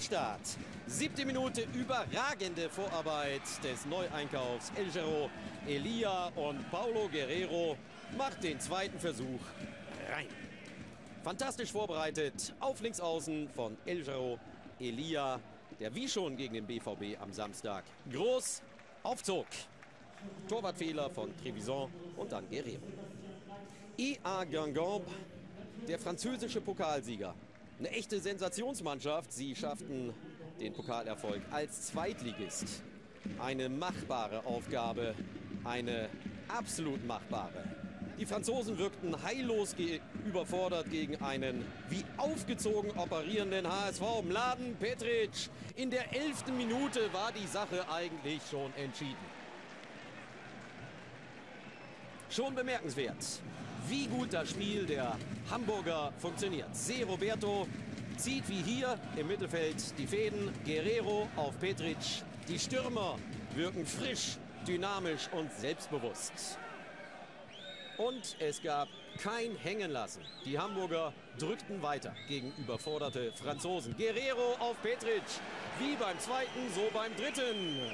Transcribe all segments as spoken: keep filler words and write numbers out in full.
Top-Start. Siebte Minute, überragende Vorarbeit des Neueinkaufs El Giro. Elia und Paulo Guerrero macht den zweiten Versuch rein. Fantastisch vorbereitet auf Linksaußen von El Giro. Elia, der wie schon gegen den B V B am Samstag groß aufzog. Torwartfehler von Trevisan und dann Guerrero. E A Guingamp, der französische Pokalsieger. Eine echte Sensationsmannschaft. Sie schafften den Pokalerfolg als Zweitligist. Eine machbare Aufgabe, eine absolut machbare. Die Franzosen wirkten heillos ge überfordert gegen einen wie aufgezogen operierenden H S V. Mladen Petric. In der elften Minute war die Sache eigentlich schon entschieden. Schon bemerkenswert, wie gut das Spiel der Hamburger funktioniert. Se Roberto zieht wie hier im Mittelfeld die Fäden. Guerrero auf Petric. Die Stürmer wirken frisch, dynamisch und selbstbewusst. Und es gab kein Hängenlassen. Die Hamburger drückten weiter gegen überforderte Franzosen. Guerrero auf Petric. Wie beim zweiten, so beim dritten.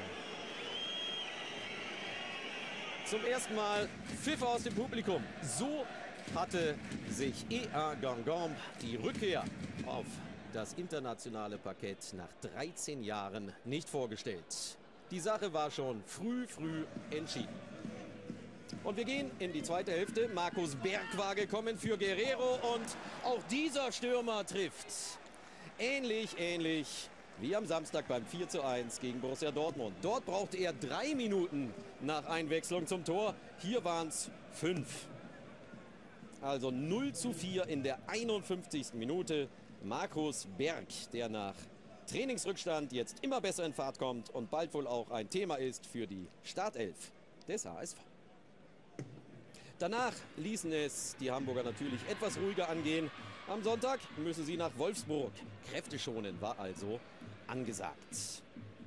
Zum ersten Mal Pfiff aus dem Publikum. So hatte sich E A Guingamp die Rückkehr auf das internationale Parkett nach dreizehn Jahren nicht vorgestellt. Die Sache war schon früh, früh entschieden. Und wir gehen in die zweite Hälfte. Markus Berg war gekommen für Guerrero und auch dieser Stürmer trifft. Ähnlich, ähnlich wie am Samstag beim vier zu eins gegen Borussia Dortmund. Dort brauchte er drei Minuten nach Einwechslung zum Tor. Hier waren es fünf. Also null zu vier in der einundfünfzigsten Minute. Markus Berg, der nach Trainingsrückstand jetzt immer besser in Fahrt kommt und bald wohl auch ein Thema ist für die Startelf des H S V. Danach ließen es die Hamburger natürlich etwas ruhiger angehen. Am Sonntag müssen sie nach Wolfsburg. Kräfteschonen war also angesagt.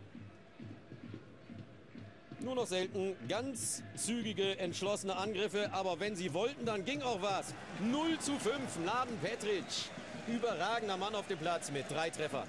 Nur noch selten ganz zügige, entschlossene Angriffe. Aber wenn sie wollten, dann ging auch was. null zu fünf, Mladen Petric. Überragender Mann auf dem Platz mit drei Treffern.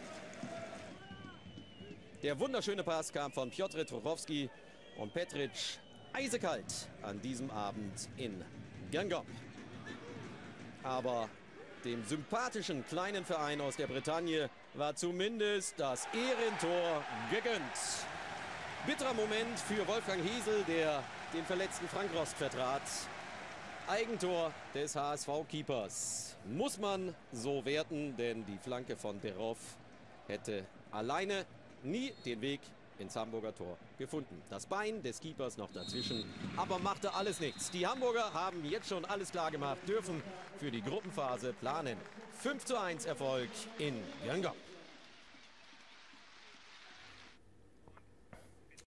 Der wunderschöne Pass kam von Piotr Trochowski und Petric eisekalt an diesem Abend in Guingamp. Aber dem sympathischen kleinen Verein aus der Bretagne war zumindest das Ehrentor gegönnt. Bitterer Moment für Wolfgang Hesel, der den verletzten Frank Rost vertrat. Eigentor des H S V-Keepers. Muss man so werten, denn die Flanke von Derov hätte alleine nie den Weg ins Hamburger Tor gefunden. Das Bein des Keepers noch dazwischen, aber machte alles nichts. Die Hamburger haben jetzt schon alles klar gemacht, dürfen für die Gruppenphase planen. fünf zu eins Erfolg in Guingamp.